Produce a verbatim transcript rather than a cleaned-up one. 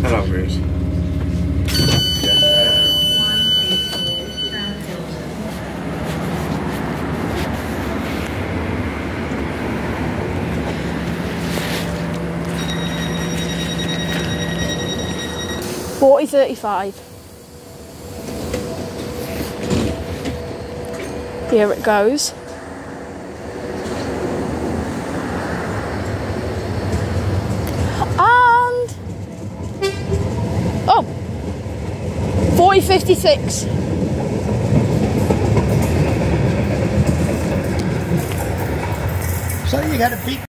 Hello, Bruce. Forty thirty-five. Here it goes. And oh, forty fifty-six. So you got a beat.